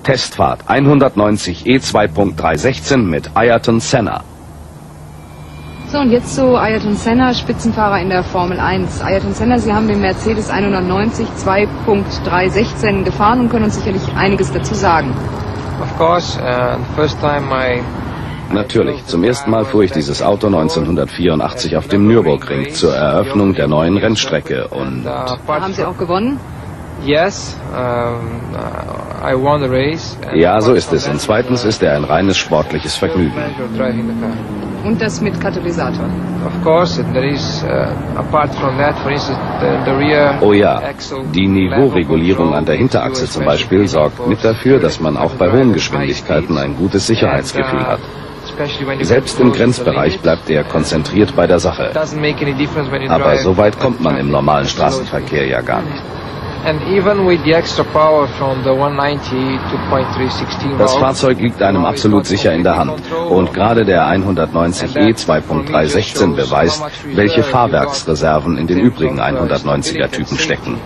Testfahrt 190 E2.316 mit Ayrton Senna. So, und jetzt zu Ayrton Senna, Spitzenfahrer in der Formel 1. Ayrton Senna, Sie haben den Mercedes 190 2.316 gefahren und können uns sicherlich einiges dazu sagen. Natürlich, zum ersten Mal fuhr ich dieses Auto 1984 auf dem Nürburgring zur Eröffnung der neuen Rennstrecke und... Haben Sie auch gewonnen? Ja, so ist es. Und zweitens ist er ein reines sportliches Vergnügen. Und das mit Katalysator? Oh ja, die Niveauregulierung an der Hinterachse zum Beispiel sorgt mit dafür, dass man auch bei hohen Geschwindigkeiten ein gutes Sicherheitsgefühl hat. Selbst im Grenzbereich bleibt er konzentriert bei der Sache. Aber so weit kommt man im normalen Straßenverkehr ja gar nicht. Das Fahrzeug liegt einem absolut sicher in der Hand. Und gerade der 190e 2.316 beweist, welche Fahrwerksreserven in den übrigen 190er Typen stecken.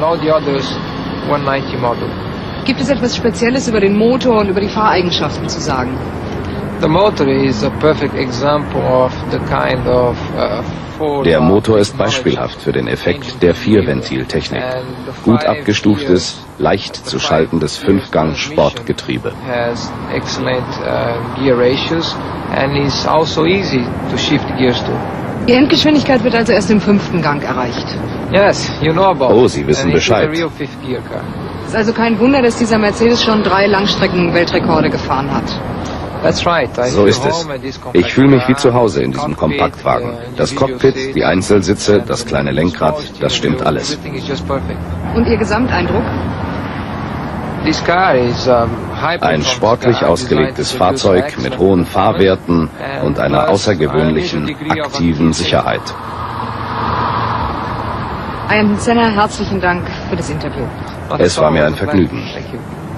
Gibt es etwas Spezielles über den Motor und über die Fahreigenschaften zu sagen? Der Motor ist beispielhaft für den Effekt der Vierventiltechnik. Gut abgestuftes, leicht zu schaltendes 5-Gang-Sportgetriebe. Die Endgeschwindigkeit wird also erst im 5. Gang erreicht. Oh, Sie wissen Bescheid. Es ist also kein Wunder, dass dieser Mercedes schon 3 Langstrecken-Weltrekorde gefahren hat. So ist es. Ich fühle mich wie zu Hause in diesem Kompaktwagen. Das Cockpit, die Einzelsitze, das kleine Lenkrad, das stimmt alles. Und Ihr Gesamteindruck? Ein sportlich ausgelegtes Fahrzeug mit hohen Fahrwerten und einer außergewöhnlichen, aktiven Sicherheit. Ayrton Senna, herzlichen Dank für das Interview. Es war mir ein Vergnügen.